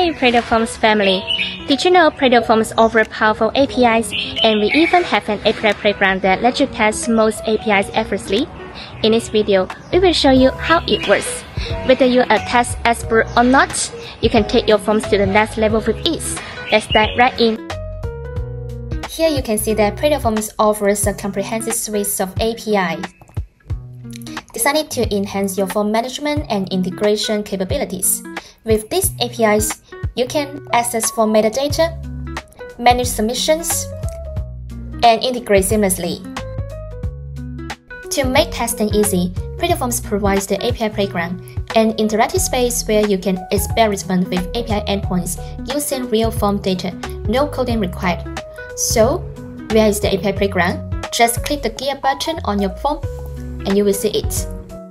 Hi PlatoForms family! Did you know PlatoForms offer powerful APIs, and we even have an API playground that lets you test most APIs effortlessly? In this video, we will show you how it works. Whether you're a test expert or not, you can take your forms to the next level with ease. Let's dive right in. Here you can see that PlatoForms offers a comprehensive suite of APIs designed to enhance your form management and integration capabilities. With these APIs, you can access form metadata, manage submissions, and integrate seamlessly. To make testing easy, PlatoForms provides the API playground, an interactive space where you can experiment with API endpoints using real form data, no coding required. So, where is the API playground? Just click the gear button on your form and you will see it.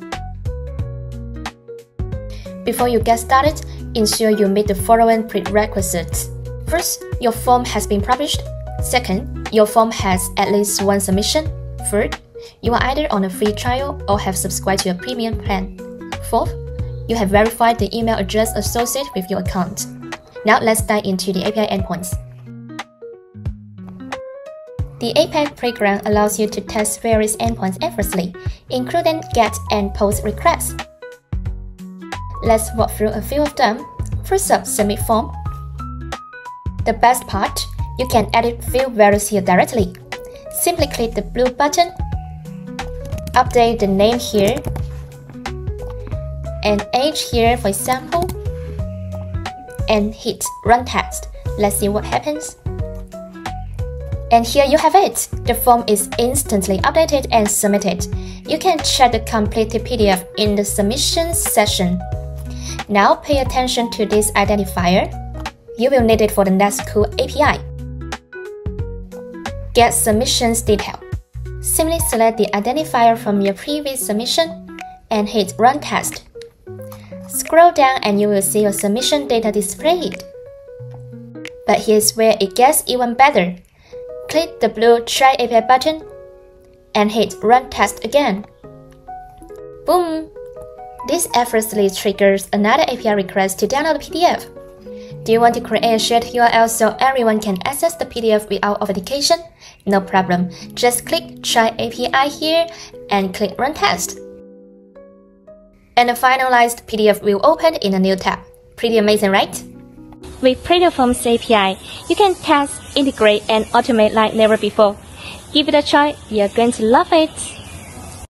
Before you get started, ensure you meet the following prerequisites. First, your form has been published. Second, your form has at least one submission. Third, you are either on a free trial or have subscribed to a premium plan. Fourth, you have verified the email address associated with your account. Now let's dive into the API endpoints. The API playground allows you to test various endpoints effortlessly, including GET and POST requests. Let's walk through a few of them. First up, submit form. The best part, you can edit field values here directly. Simply click the blue button, update the name here, and age here for example, and hit run test. Let's see what happens. And here you have it. The form is instantly updated and submitted. You can check the completed PDF in the submissions section. Now pay attention to this identifier. You will need it for the next cool API. Get submissions detail. Simply select the identifier from your previous submission and hit run test. Scroll down and you will see your submission data displayed. But here's where it gets even better. Click the blue Try API button and hit Run Test again. Boom! This effortlessly triggers another API request to download the PDF. Do you want to create a shared URL so everyone can access the PDF without authentication? No problem. Just click Try API here and click Run Test. And the finalized PDF will open in a new tab. Pretty amazing, right? With PlatoForms API, you can test, integrate, and automate like never before. Give it a try, you're going to love it!